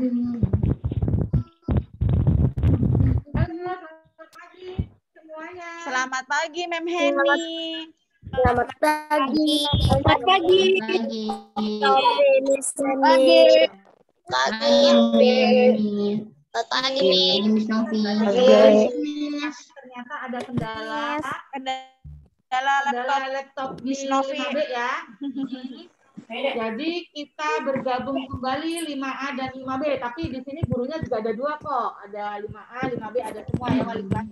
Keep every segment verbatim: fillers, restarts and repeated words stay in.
Selamat pagi, Mem Heni. Selamat pagi. Selamat pagi. Selamat Pagi. pagi. Selamat pagi, Miss Novi. Ternyata ada kendala, kendala laptop, laptop Miss Novi ya. Jadi kita bergabung kembali lima A dan lima B, tapi di sini gurunya juga ada dua kok. Ada lima A, lima B, ada semua ya wali kelas.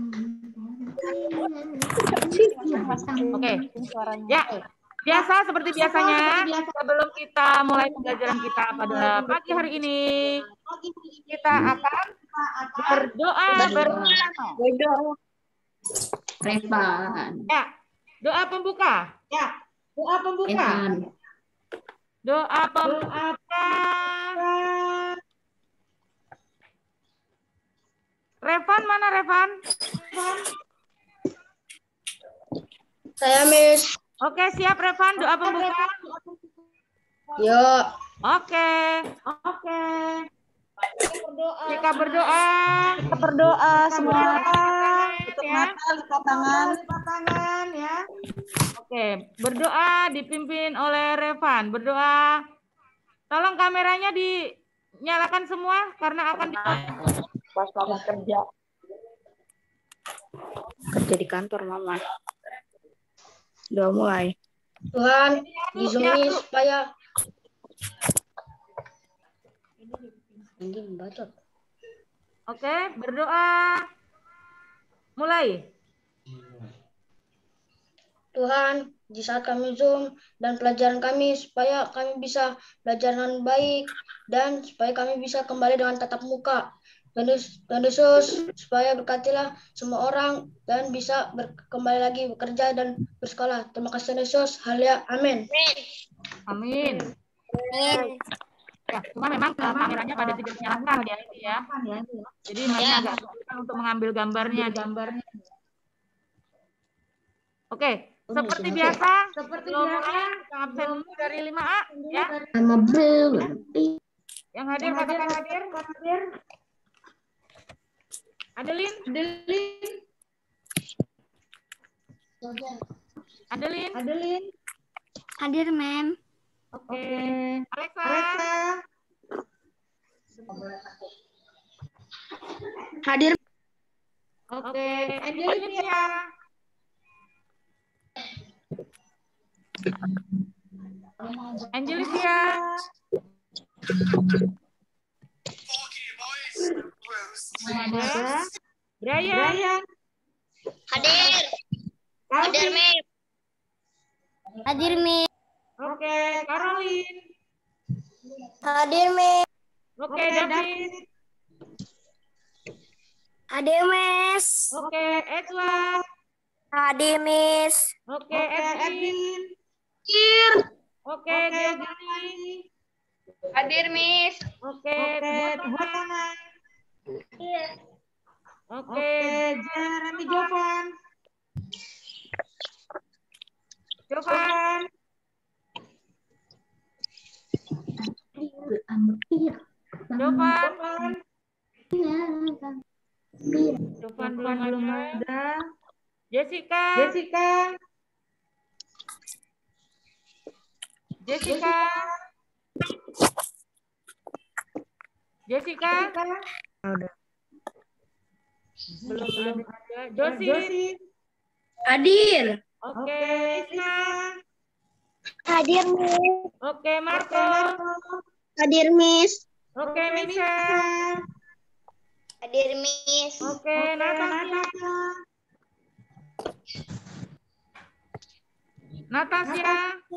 Oke. Ya. Biasa seperti biasanya, sebelum kita mulai pembelajaran kita pada pagi hari ini, kita akan berdoa bersama. Berdoa. Revan. Ya. Doa pembuka. Ya. Doa pembuka. Doa pembuka. Revan mana Revan? Saya Miss. Oke, siap Revan, doa pembuka. Yuk. Oke. Oke. Kita berdoa. Kita berdoa semua. Tutup mata, lipat tangan. Lipat tangan ya. Oke, berdoa dipimpin oleh Revan. Berdoa. Tolong kameranya dinyalakan semua karena akan dipotong. Pas mama kerja. Kerja di kantor mama. Udah mulai. Tuhan, di Zoom ini supaya ini membacot. Oke, berdoa. Mulai. Tuhan, di saat kami Zoom dan pelajaran kami supaya kami bisa belajar dengan baik dan supaya kami bisa kembali dengan tatap muka. Dan Yesus, supaya berkatilah semua orang dan bisa ber, kembali lagi bekerja dan bersekolah. Terima kasih Yesus. Haleluya. Amin. Amin. Amin. Ya, cuma memang kameranya pada tidak dinyalakan ya ini ya. Jadi makanya agak susah untuk mengambil gambarnya, gambarnya. Oke, seperti biasa, seperti biasa, absen dari lima A ya. Yang hadir katakan hadir, hadir. Adeline, Adeline. Adeline, Adeline. Hadir, Mem. Oke. Okay. Alexa. Alexa. Hadir. Oke. Okay. Angelina. Angelina. Ada. Brian. Brian. Hadir. Hadir, Mem. Hadir, Mem. Oke, okay. Caroline. Hadir, Mem. Oke, okay, David. Hadir, Miss. Oke, okay, Edward. Hadir, Miss. Oke, okay, Edwin. Hadir. Oke, Deogani. Hadir, Miss. Oke, Tuhan. Oke, Jeremy Jovan. Jovan. Jovan. Jovan belum belum ada. Jessica. Jessica. Jessica. Jessica. Udah. Belum ada. Josi. Hadir. Oke, Isna. Hadir, Miss. Oke, Marco. Hadir, Miss. Oke, Michelle. Hadir, Miss. Oke, Natasha. Natasha.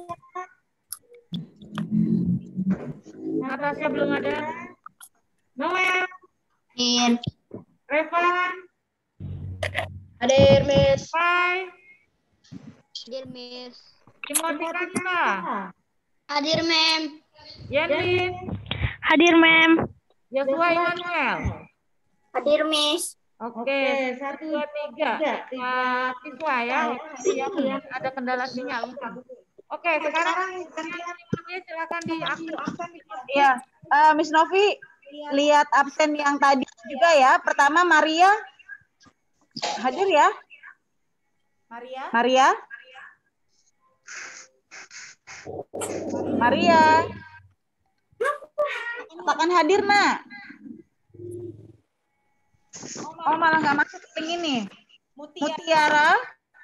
Natasha belum ada. Noel. Hadir. Revan. Hadir, Miss. Pai. Hadir, Miss. Timothy Kanta. Hadir, Mem. Yenlin. Hadir, Mem. Joshua Immanuel. Hadir, Miss. Oke, satu, dua, tiga. Tiga siswa ya. Yang ada kendala sinyal. Oke, sekarang silakan diaktifkan. Iya, uh, Miss Novi, lihat absen yang tadi juga ya. Pertama Maria. Hadir ya? Maria. Maria. Maria. Katakan hadir, Nak. Oh, malah nggak masuk link ini. Mutiara.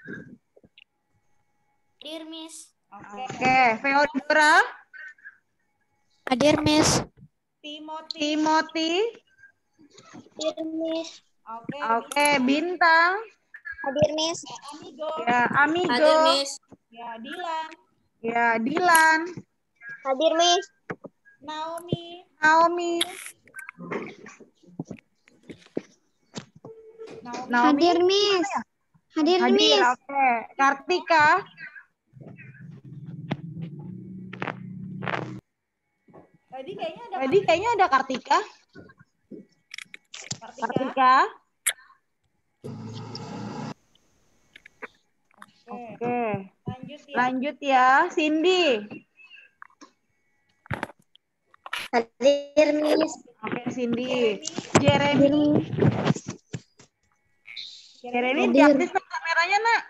Hadir, Miss. Oke. Oke, Feodora. Hadir, Miss. Timothy. Timothy. Hadir, Miss. Oke. Oke, Bintang. Hadir, Miss. Amigo. Ya, Amigo. Hadir, Miss. Ya, Dilan. Ya, Dilan. Hadir, Miss. Naomi. Naomi. Naomi. Naomi. Hadir, Miss. Hadir, Hadir, Miss. oke. Kartika. Tadi kayaknya ada Tadi kayaknya ada Kartika. Kartika. Kartika. Oke. Oke. Lanjut ya. Lanjut ya, Cindy. Hadir, Miss. Oke, Cindy. Jeremy. Jeremy, Hadir. diaktifkan kameranya, Nak.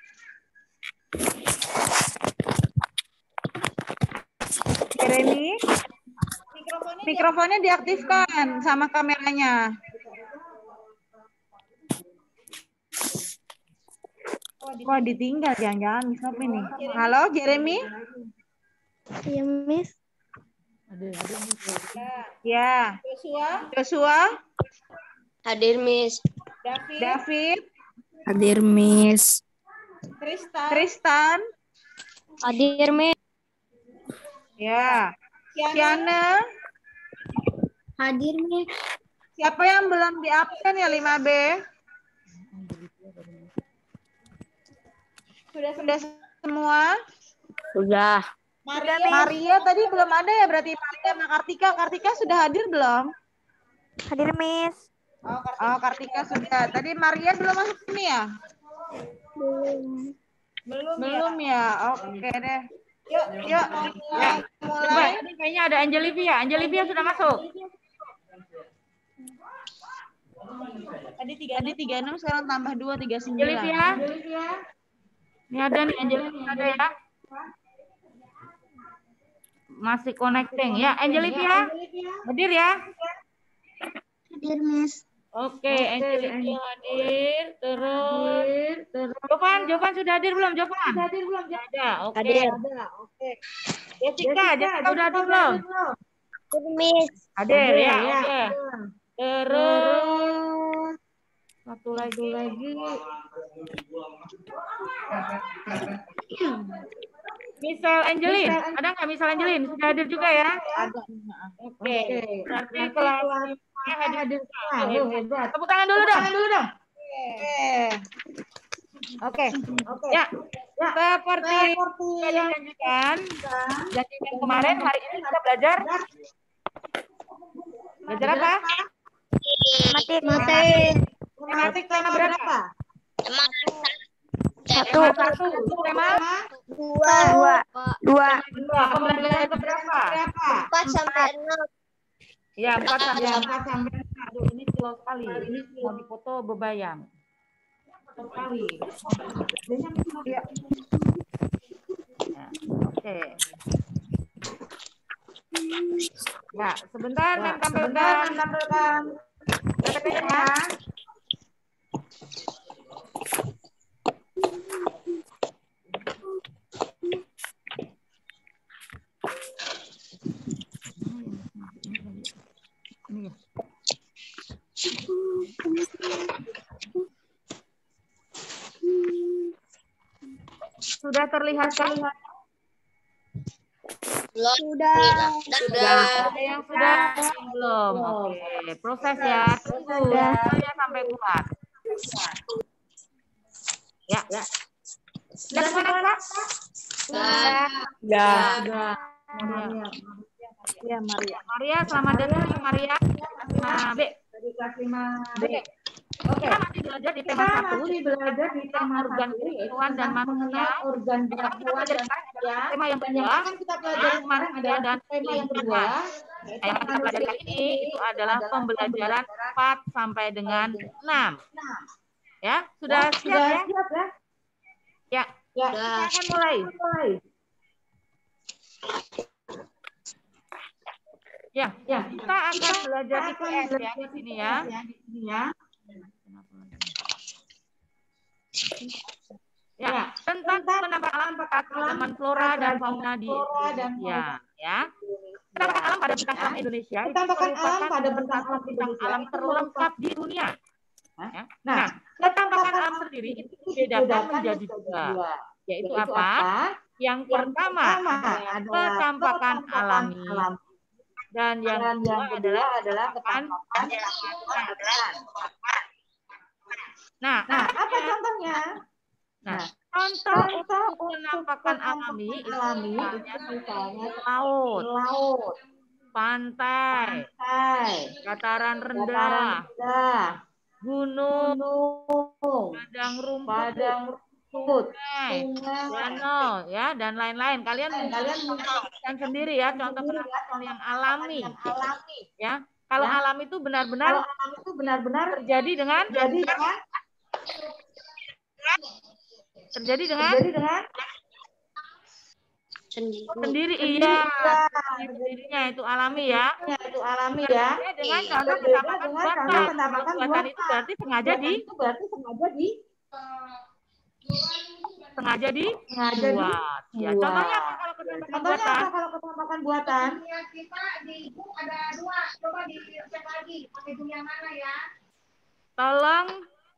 Jeremy, Mikrofonnya mikrofonnya diaktifkan sama kameranya. Wah, ditinggal jangan-jangan Miss Nopi nih. Halo, Jeremy? Iya, Miss. Ya. Joshua. Joshua, Hadir, Miss. David. David, Hadir, Miss. Tristan. Tristan, Hadir, Miss. ya. Kiana. Kiana, Hadir, Miss. siapa yang belum di absen ya lima B? Sudah Sudah semua? Sudah. Maria. Maria tadi belum ada ya, berarti Maria sama Kartika. Kartika sudah hadir belum? Hadir, Miss. Oh, Kartika. Oh, Kartika sudah. Tadi Maria belum masuk sini ya? Belum, Belum ya. ya? Oke deh. Yuk, Yuk, mulai. mulai. Tadi kayaknya ada Angelivia. Angelivia sudah masuk. Tadi tiga. Tadi tiga puluh enam, sekarang tambah dua, tiga puluh sembilan. Angelivia. Ini ada nih Angelivia ada ya. Masih connecting ya. Angelivia. Hadir ya. Hadir, Miss. Oke, Angelivia hadir. Terus, terus. Jovan, Jovan sudah hadir belum? Jovan. Sudah hadir belum? Ada. Oke. Hadir. Oke. Jessica, Jessica udah hadir belum? Hadir, Miss. Hadir ya. Oke. Terus satu lagi lagi. Misal Angelin, ada nggak Misal Angelin? Sudah hadir juga ya? Ada. Oke. Berarti kelas lima hadir. Oh, hebat. Tepuk tangan dulu dong. Dulu dong. Oke. Oke. Ya. Seperti yang dijanjikan, janjikan kemarin, hari ini kita belajar. Belajar apa? Matematik. Tematik tema berapa? Satu. Tema satu. Tema Dua. Dua. Dua. dua. Pembelajaran ke berapa? Empat sampai enam. Ya, empat sampai empat sampai enam. Aduh, ini kilo sekali. Ini mau dipoto bebayang. Sekali. Ya. Ya, oke. Ya, sebentar men tampilkan. Tampilkan. P P T-nya. Ini ya. Sudah terlihat kan? Sudah. Sudah. Ada yang sudah? Belum. Oke, proses ya. Tunggu saya sampai kuat. Ya. Sudah semua Kak? Sudah. Sudah. Sudah. Maria. Ya, Maria. Maria, selamat datang Maria. Kelas lima B. Dari kelas lima B. Oke. Kita masih belajar di Kita tema satu, masih belajar di tema organ satu, yaitu hewan dan tentang manusia. mengenal organ dan hewan dan manusia. Tema yang Dan yang kedua, akan kita pelajari sekarang adalah dan tema yang kedua, yaitu yang kita pelajari kali ini itu adalah pembelajaran empat sampai dengan enam. Ya, sudah Ya, siap sudah ya? siap ya? Ya, Ya, kita akan mulai. Ya, ya. kita akan belajar I P S ya di sini ya. Di sini ya. Ya, tentang penampakan alam flora dan fauna di Indonesia ya. Penampakan alam pada bentang alam Indonesia itu Penampakan alam merupakan pada salah bentang satu alam bentang Indonesia alam itu terlengkap di dunia. Ya. Nah, Nah, penampakan alam sendiri itu dibedakan menjadi dua, yaitu apa? Yang pertama adalah ketampakan alami, dan yang kedua adalah ketampakan buatan. Nah, Nah, apa contohnya? Nah, contoh untuk penampakan alami itu Alami misalnya itu misalnya laut, laut, pantai, pantai, dataran rendah, dataran rendah, gunung, gunung, padang rumput, padang rumput, sungai, sungai, danau, ya, dan lain-lain. Kalian kalian menggunakan sendiri ya contoh penampakan yang alami, alami. ya. Kalau Ya. alam itu benar-benar Kalau alam itu benar-benar terjadi dengan terjadi dengan terjadi dengan terjadi dengan Sendiri. sendiri, sendiri, iya, iya. sendirinya itu alami ya. Ya, itu alami ya. Berbeda dengan contoh Berbeda penampakan dengan buatan. contoh penampakan Kalau buatan itu berarti sengaja Buatan di itu berarti sengaja di sengaja di sengaja di buat. Ya, buat. contohnya apa kalau penampakan Contohnya buatan? apa kalau penampakan buatan? Kita di buku ada dua, coba dicek lagi pakai dunia mana ya? Tolong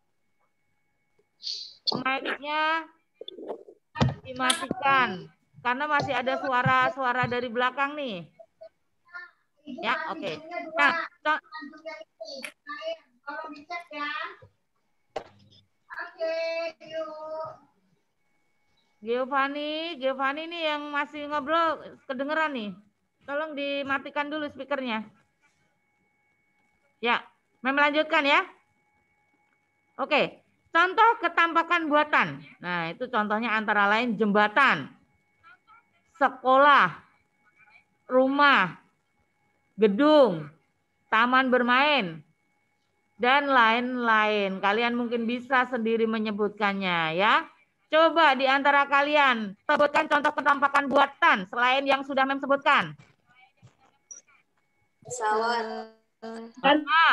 mic-nya dimatikan karena masih ada suara-suara dari belakang nih. Ya, oke. Okay. Nah, co- Tolong dicek ya. Oke, yuk. Giovanni, Giovanni nih yang masih ngobrol kedengeran nih. Tolong dimatikan dulu speakernya. Ya, melanjutkan ya. Oke, contoh ketampakan buatan. Nah, itu contohnya antara lain jembatan, sekolah, rumah, gedung, taman bermain, dan lain-lain. Kalian mungkin bisa sendiri menyebutkannya ya. Coba di antara kalian sebutkan contoh ketampakan buatan selain yang sudah Mem sebutkan. Pesawat. Ah,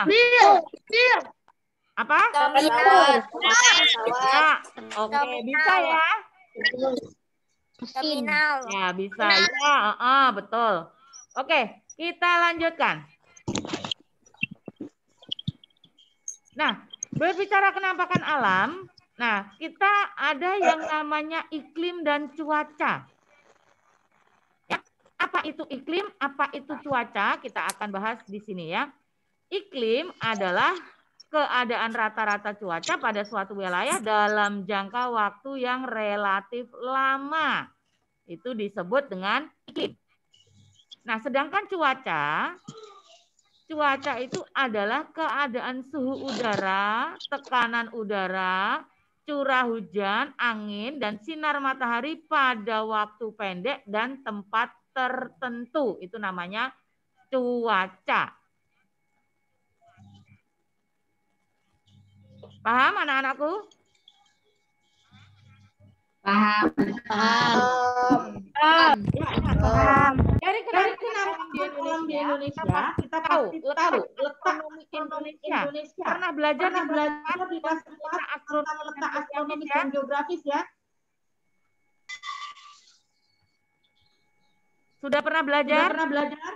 apa? Pesawat. Ya, oke, bisa ya. Terminal. Ya, bisa. Ya, uh, uh, betul. Oke, kita lanjutkan. Nah, berbicara penampakan alam, nah, kita ada yang namanya iklim dan cuaca. Ya, apa itu iklim, apa itu cuaca? Kita akan bahas di sini ya. Iklim adalah keadaan rata-rata cuaca pada suatu wilayah dalam jangka waktu yang relatif lama. Itu disebut dengan iklim. Nah, sedangkan cuaca, cuaca itu adalah keadaan suhu udara, tekanan udara, curah hujan, angin, dan sinar matahari pada waktu pendek dan tempat tertentu. Itu namanya cuaca. Paham anak-anakku? Paham. Paham. Ya, ya, paham. Dari Dari kenapa di alam di Indonesia, Indonesia, kita tahu pasti letak tahu letak astronomi astronomi Indonesia. Indonesia. Pernah belajar Pernah di belajar di kelas empat tentang tentang letak astronomi dan geografis ya? Sudah pernah Sudah belajar? pernah belajar?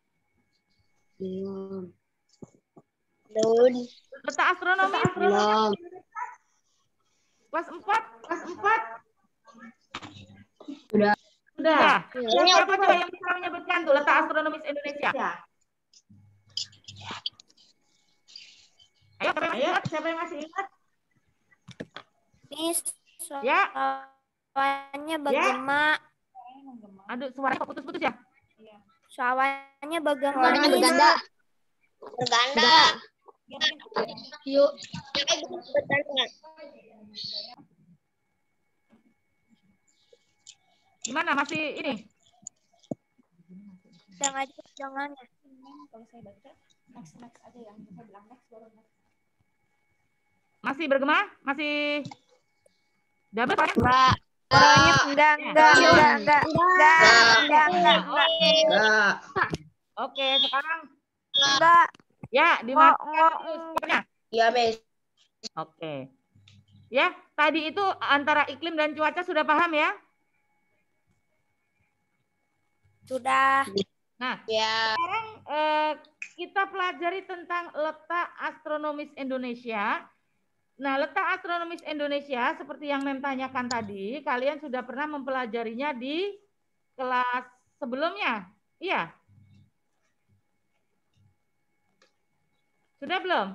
Belum. Belum. Letak astronomi? Belum. Kelas empat? Kelas empat? Sudah. Sudah. Ya. Siapa coba yang bisa menyebutkan tuh letak astronomis Indonesia? Ya. Ayo, siapa yang masih Ayo, ingat? siapa yang masih ingat? Miss, Ya. suaranya bergema. Aduh, suaranya kok putus-putus ya? Suaranya bergema. Suaranya berganda. Berganda. Yuk. Gimana masih ini? Jangan jangan. Masih bergema? Masih double Pak? Enggak. Suaranya enggak, enggak, enggak, enggak, enggak, enggak, enggak, enggak. Enggak. Oke, sekarang Enggak. ya Ngok, dimatikan ngok. terus pokoknya. Iya, Miss. Oke. Ya, tadi itu antara iklim dan cuaca sudah paham ya? Sudah. Nah, Ya. sekarang eh, kita pelajari tentang letak astronomis Indonesia. Nah, letak astronomis Indonesia seperti yang Mem tanyakan tadi, kalian sudah pernah mempelajarinya di kelas sebelumnya? Iya. Sudah belum?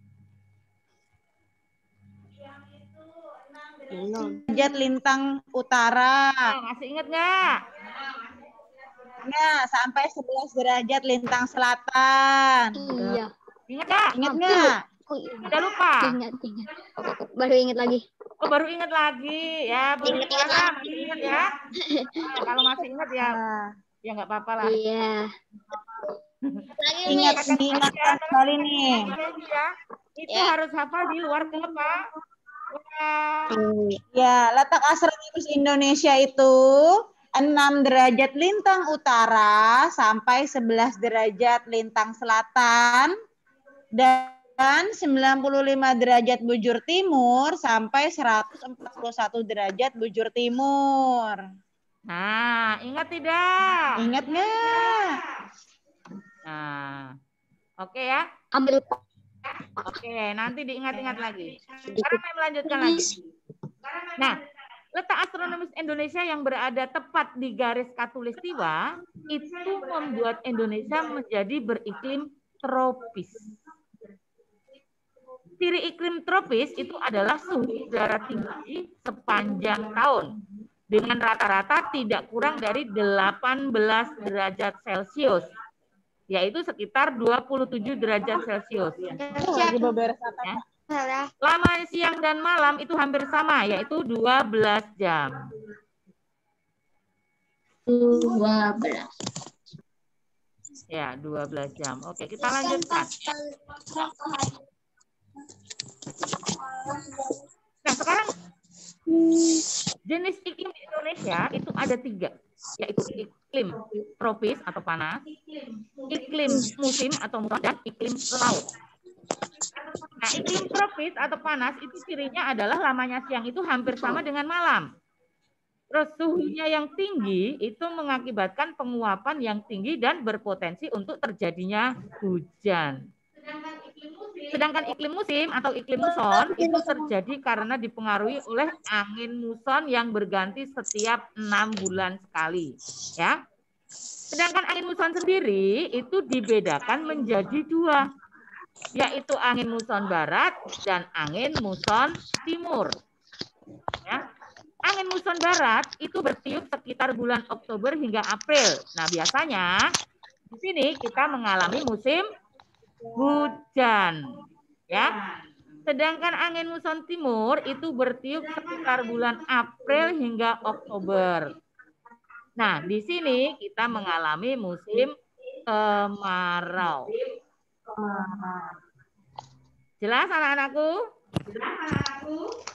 Derajat lintang utara. Nah, masih ingat nggak? Ya, sampai sebelas derajat lintang selatan. Iya. Ingat nggak? Ingat nggak? Oh, iya. Sudah lupa? Ingat, ingat. Baru ingat lagi. Oh, baru ingat lagi ya. Belum puasa masih ingat ya. Nah, kalau masih ingat ya, Nah, ya nggak apa-apa lah. Iya. ingat, diingatkan sekali nih. Ya, itu harus hafal di luar kepala. Wah. Ya, letak astronomis Indonesia itu enam derajat lintang utara sampai sebelas derajat lintang selatan dan sembilan puluh lima derajat bujur timur sampai seratus empat puluh satu derajat bujur timur. Nah, ingat tidak? Ingat nggak? Nah, oke ya. Ambil Oke, nanti diingat-ingat lagi. Sekarang saya melanjutkan lagi. Nah, letak astronomis Indonesia yang berada tepat di garis khatulistiwa itu membuat Indonesia menjadi beriklim tropis. Ciri iklim tropis itu adalah suhu udara tinggi sepanjang tahun dengan rata-rata tidak kurang dari delapan belas derajat Celcius, yaitu sekitar dua puluh tujuh derajat Celcius. Lagi beberes apa? Ya. Lama siang dan malam itu hampir sama, yaitu dua belas jam. dua belas. Ya, dua belas jam. Oke, kita lanjutkan. Nah, sekarang jenis iklim di Indonesia itu ada tiga, yaitu iklim tropis atau panas, iklim musim atau muson, dan iklim laut. Nah, iklim tropis atau panas itu cirinya adalah lamanya siang itu hampir sama dengan malam. Terus suhunya yang tinggi itu mengakibatkan penguapan yang tinggi dan berpotensi untuk terjadinya hujan. Sedangkan iklim musim atau iklim muson itu terjadi karena dipengaruhi oleh angin muson yang berganti setiap enam bulan sekali. Ya. Sedangkan angin muson sendiri itu dibedakan menjadi dua, yaitu angin muson barat dan angin muson timur. Ya. Angin muson barat itu bertiup sekitar bulan Oktober hingga April. Nah, biasanya di sini kita mengalami musim hujan, ya. Sedangkan angin muson timur itu bertiup sekitar bulan April hingga Oktober. Nah, di sini kita mengalami musim kemarau. Jelas anak-anakku? Jelas anak-anakku?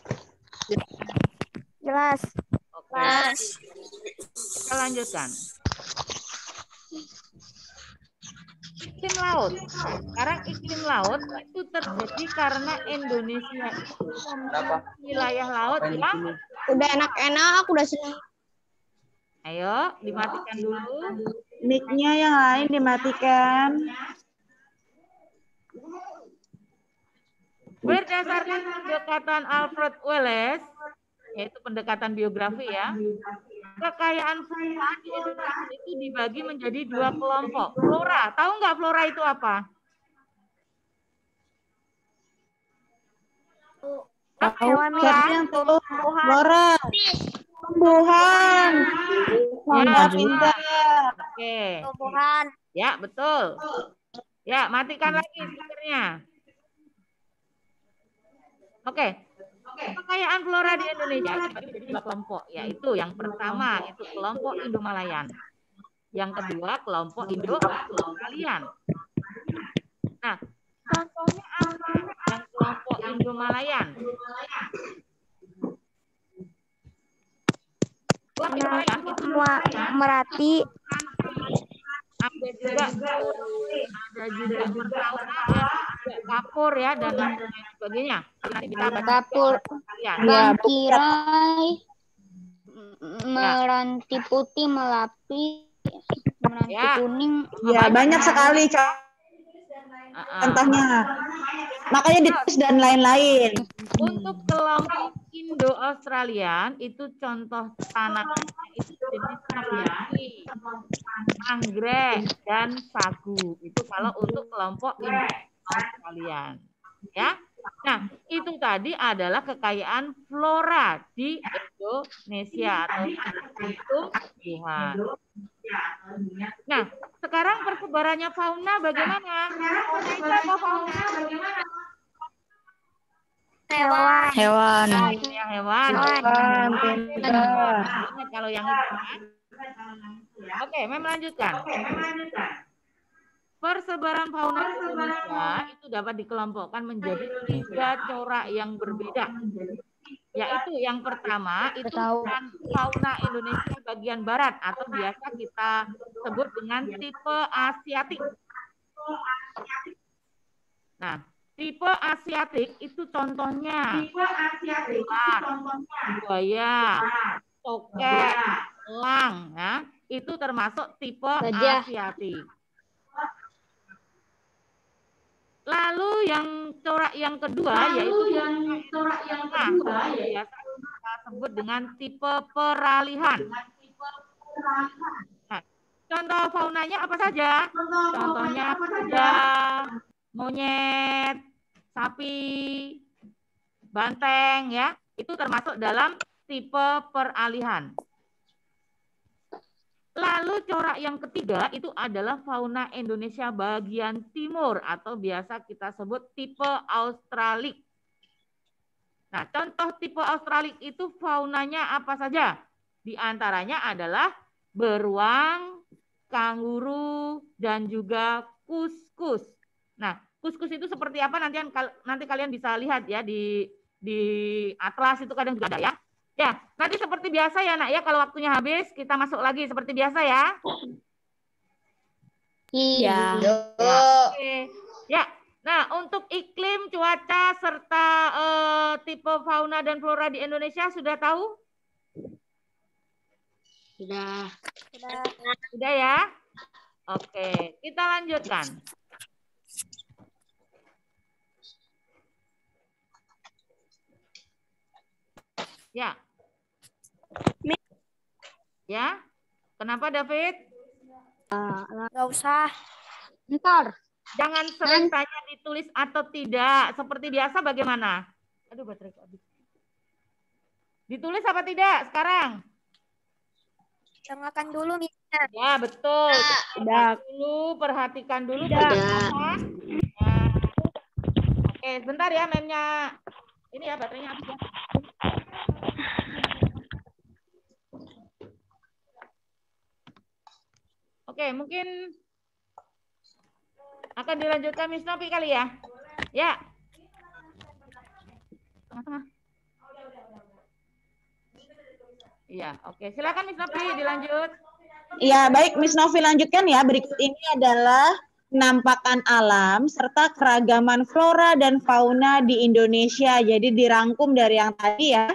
Jelas. Oke. Kita lanjutkan. Iklim laut. Nah, sekarang iklim laut itu terjadi karena Indonesia itu memiliki wilayah laut yang Udah enak-enak, udah senang. ayo dimatikan dulu. Mic-nya yang lain dimatikan. Berdasarkan pendekatan Alfred Wallace, yaitu pendekatan biografi ya, kekayaan flora di Indonesia itu dibagi menjadi dua kelompok. Flora, tahu nggak flora itu apa? Hewan Siapa yang tahu? Flora. Tumbuhan. Ya, Pindah. Oke. tumbuhan. Ya, betul. Ya, matikan lagi speakernya. Oke. Kekayaan flora di Indonesia dibagi menjadi dua kelompok, yaitu yang pertama itu kelompok Indo-Malayan. Yang kedua kelompok Indo-Australian. Nah, contohnya apa yang kelompok Indo-Malayan? Kelompok Indo-Malayan itu Merati. ada juga ada juga perkauna ya, juga kapur ya dan lain sebagainya. Nanti kita bahas Kapur, ya. Bangkirai, Meranti putih, Melapi, Meranti Ya. kuning. Ya, banyak sekali Uh, uh. contohnya. Makanya ditulis dan lain-lain. Untuk kelompok Indo-Australian itu contoh tanamannya itu jenis seperti anggrek dan sagu. Itu kalau untuk kelompok Indo-Australian. Ya. Nah, itu tadi adalah kekayaan flora di Indonesia atau tumbuhan. Nah, sekarang persebarannya fauna bagaimana? Fauna itu apa fauna? Hewan. Hewan. Nah, itu ya hewan. Hewan, pintar. Ingat kalau yang itu kan. Oke, Mem lanjutkan. Persebaran fauna di Indonesia itu dapat dikelompokkan menjadi tiga corak yang berbeda. Yaitu yang pertama itu fauna Indonesia bagian barat atau biasa kita sebut dengan tipe Asiatik. Nah, tipe Asiatik itu contohnya ular, buaya, tokek, elang, ya, itu termasuk tipe Gajah. Asiatik. Lalu yang corak yang kedua yaitu yang corak yang kedua biasa kita sebut dengan tipe peralihan. Nah, contoh faunanya apa saja? Contohnya kuda, monyet, sapi, banteng ya. Itu termasuk dalam tipe peralihan. Lalu corak yang ketiga itu adalah fauna Indonesia bagian timur atau biasa kita sebut tipe Australik. Nah, contoh tipe Australik itu faunanya apa saja? Di antaranya adalah beruang, kanguru, dan juga kuskus. Nah, kuskus itu seperti apa nanti nanti kalian bisa lihat ya di di atlas itu kadang juga ada ya. Ya, nanti seperti biasa ya nak ya, kalau waktunya habis kita masuk lagi seperti biasa ya. Iya. Ya, oke. Ya, nah untuk iklim, cuaca, serta eh, tipe fauna dan flora di Indonesia sudah tahu? Sudah. Sudah. Sudah ya? Oke, kita lanjutkan. Ya. Ya, kenapa David? Nggak usah. Ntar. Jangan sering tanya ditulis atau tidak. Seperti biasa bagaimana? Aduh, baterai habis. Ditulis apa tidak sekarang? Dengarkan dulu, Mister. Ya, betul. Udah. Dulu, perhatikan dulu. Udah. Nah, oke, sebentar ya memnya. Ini ya baterainya habis ya. Oke, mungkin akan dilanjutkan Miss Novi kali ya. Ya. Tengah-tengah. Iya, oke. Silakan Miss Novi dilanjut. Ya, baik Miss Novi lanjutkan ya. Berikut ini adalah penampakan alam serta keragaman flora dan fauna di Indonesia. Jadi dirangkum dari yang tadi ya.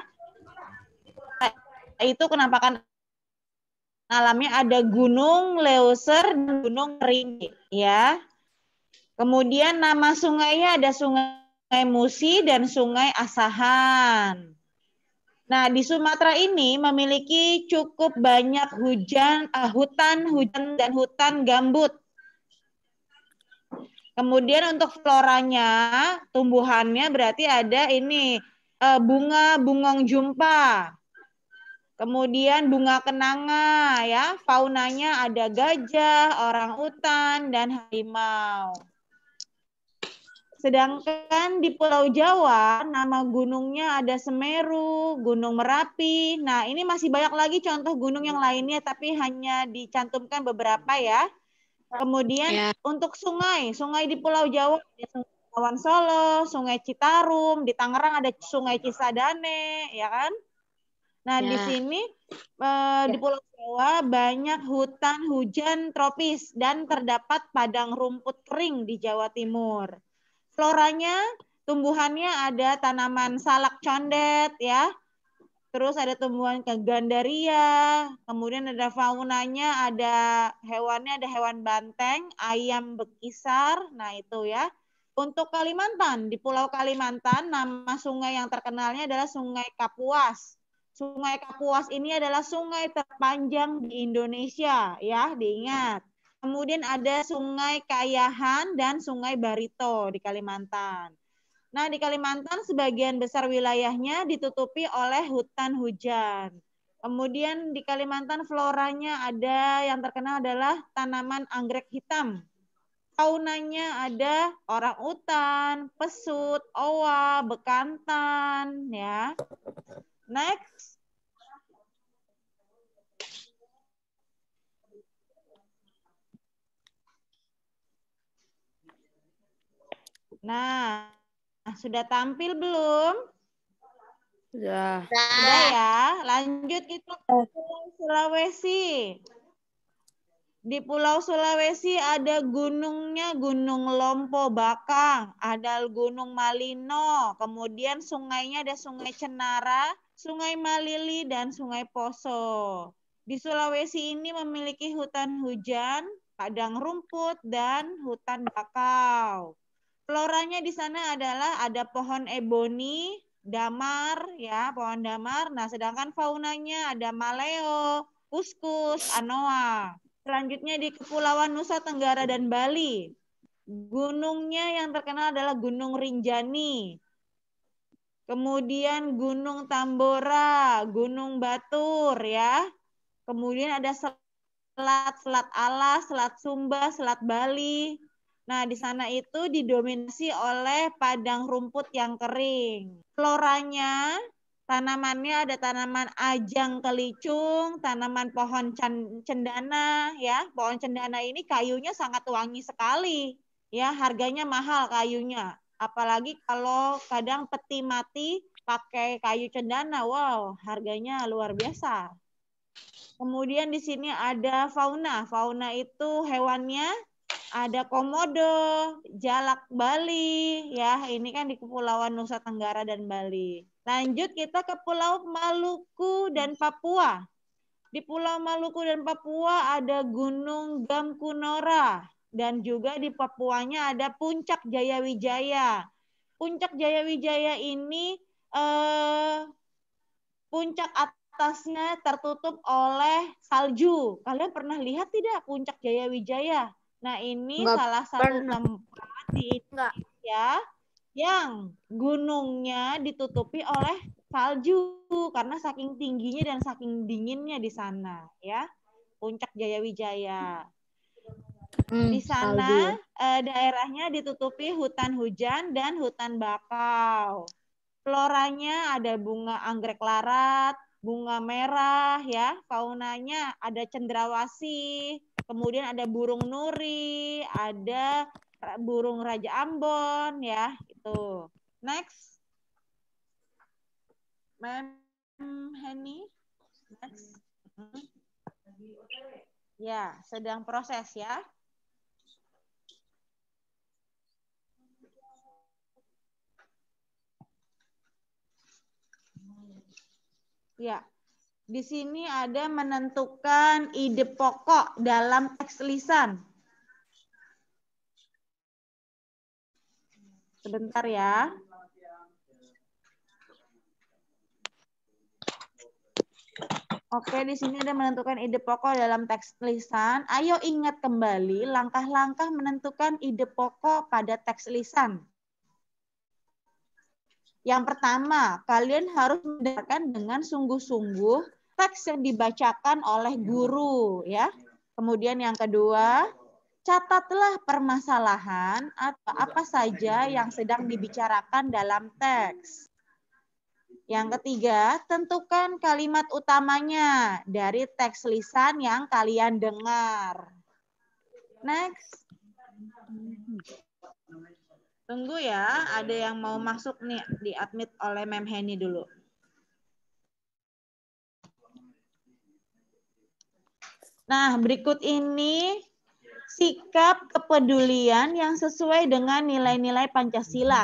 Itu penampakan alamnya ada Gunung Leuser dan Gunung Ringgit ya. Kemudian nama sungainya ada Sungai Musi dan Sungai Asahan. Nah, di Sumatera ini memiliki cukup banyak hujan, uh, hutan, hujan dan hutan gambut. Kemudian untuk floranya, tumbuhannya berarti ada ini uh, bunga bungong jumpa. Kemudian bunga kenanga ya, faunanya ada gajah, orangutan dan harimau. Sedangkan di Pulau Jawa, nama gunungnya ada Semeru, Gunung Merapi. Nah, ini masih banyak lagi contoh gunung yang lainnya, tapi hanya dicantumkan beberapa ya. Kemudian Ya. untuk sungai, sungai di Pulau Jawa ada Sungai Bengawan Solo, Sungai Citarum, di Tangerang ada Sungai Cisadane, ya kan? Nah, di Ya. sini eh, di Pulau Jawa banyak hutan hujan tropis dan terdapat padang rumput kering di Jawa Timur. Floranya, tumbuhannya ada tanaman salak condet ya. Terus ada tumbuhan gandaria, kemudian ada faunanya, ada hewannya, ada hewan banteng, ayam bekisar, nah itu ya. Untuk Kalimantan, di Pulau Kalimantan, nama sungai yang terkenalnya adalah Sungai Kapuas. Sungai Kapuas ini adalah sungai terpanjang di Indonesia, ya, diingat. Kemudian ada Sungai Kayahan dan Sungai Barito di Kalimantan. Nah, di Kalimantan sebagian besar wilayahnya ditutupi oleh hutan hujan. Kemudian di Kalimantan floranya ada yang terkenal adalah tanaman anggrek hitam. Faunanya ada orangutan, pesut, owa, bekantan, ya. Next. Nah, sudah tampil belum? Sudah. Sudah ya. Lanjut kita ke Pulau Sulawesi. Di Pulau Sulawesi ada gunungnya Gunung Lompo Bakang, ada Gunung Malino, kemudian sungainya ada Sungai Cenara, Sungai Malili, dan Sungai Poso. Di Sulawesi ini memiliki hutan hujan, padang rumput, dan hutan bakau. Floranya di sana adalah ada pohon eboni, damar, ya, pohon damar. Nah, sedangkan faunanya ada maleo, kuskus, anoa. Selanjutnya di Kepulauan Nusa Tenggara dan Bali. Gunungnya yang terkenal adalah Gunung Rinjani. Kemudian Gunung Tambora, Gunung Batur, ya. Kemudian ada selat, Selat Alas, Selat Sumba, Selat Bali. Nah, di sana itu didominasi oleh padang rumput yang kering. Floranya, tanamannya ada tanaman ajang kelicung, tanaman pohon cendana, ya. Pohon cendana ini kayunya sangat wangi sekali, ya. Harganya mahal kayunya. Apalagi kalau kadang peti mati pakai kayu cendana, wow, harganya luar biasa. Kemudian di sini ada fauna. Fauna itu hewannya ada komodo, jalak Bali, ya. Ini kan di Kepulauan Nusa Tenggara dan Bali. Lanjut kita ke Pulau Maluku dan Papua. Di Pulau Maluku dan Papua ada Gunung Gamkunora dan juga di Papuanya ada Puncak Jayawijaya. Puncak Jayawijaya ini eh, puncak atasnya tertutup oleh salju. Kalian pernah lihat tidak Puncak Jayawijaya? Nah, ini Enggak salah satu pernah. tempat di Indonesia yang gunungnya ditutupi oleh salju karena saking tingginya dan saking dinginnya di sana, ya. Puncak Jayawijaya. Hmm, Di sana eh, daerahnya ditutupi hutan hujan dan hutan bakau. Floranya ada bunga anggrek larat, bunga merah, ya. Faunanya ada cendrawasih, kemudian ada burung nuri, ada burung raja Ambon, ya, itu. Next. Ma'am Henny. Next. Ya, sedang proses ya. Ya. Di sini ada menentukan ide pokok dalam teks lisan. Sebentar ya. Oke, di sini ada menentukan ide pokok dalam teks lisan. Ayo ingat kembali langkah-langkah menentukan ide pokok pada teks lisan. Yang pertama, kalian harus mendengarkan dengan sungguh-sungguh teks yang dibacakan oleh guru, ya. Kemudian yang kedua, Catatlah permasalahan atau apa saja yang sedang dibicarakan dalam teks. Yang ketiga, tentukan kalimat utamanya dari teks lisan yang kalian dengar. Next. Tunggu ya, ada yang mau masuk nih, di-admit oleh Mem Heni dulu. Nah, berikut ini sikap kepedulian yang sesuai dengan nilai-nilai Pancasila.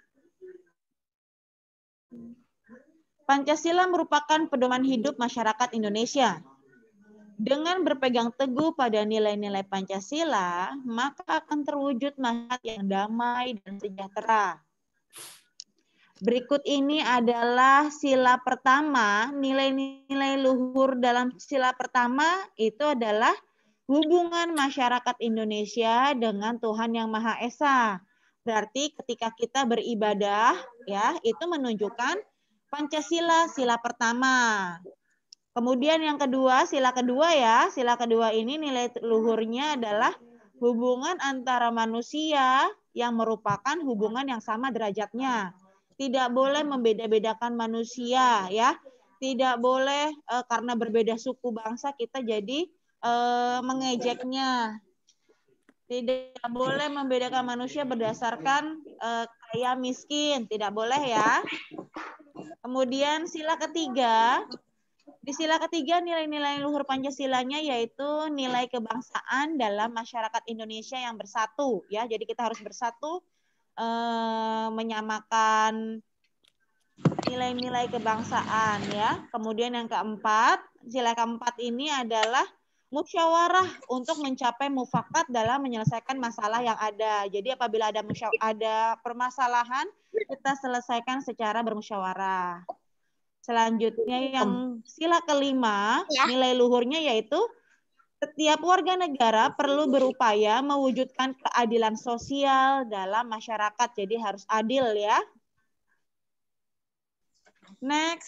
Pancasila merupakan pedoman hidup masyarakat Indonesia. Dengan berpegang teguh pada nilai-nilai Pancasila, maka akan terwujud masyarakat yang damai dan sejahtera. Berikut ini adalah sila pertama, nilai-nilai luhur dalam sila pertama itu adalah hubungan masyarakat Indonesia dengan Tuhan Yang Maha Esa. Berarti ketika kita beribadah, ya, itu menunjukkan Pancasila sila pertama. Kemudian yang kedua, sila kedua ya, sila kedua ini nilai luhurnya adalah hubungan antara manusia yang merupakan hubungan yang sama derajatnya. Tidak boleh membeda-bedakan manusia ya. Tidak boleh e, karena berbeda suku bangsa kita jadi e, mengejeknya. Tidak boleh membedakan manusia berdasarkan e, kaya miskin, tidak boleh ya. Kemudian sila ketiga, di sila ketiga nilai-nilai luhur Pancasilanya yaitu nilai kebangsaan dalam masyarakat Indonesia yang bersatu ya. Jadi kita harus bersatu eh, menyamakan nilai-nilai kebangsaan ya. Kemudian yang keempat, sila keempat ini adalah musyawarah untuk mencapai mufakat dalam menyelesaikan masalah yang ada. Jadi apabila ada ada permasalahan, kita selesaikan secara bermusyawarah. Selanjutnya yang sila kelima, nilai luhurnya yaitu setiap warga negara perlu berupaya mewujudkan keadilan sosial dalam masyarakat. Jadi harus adil ya. Next.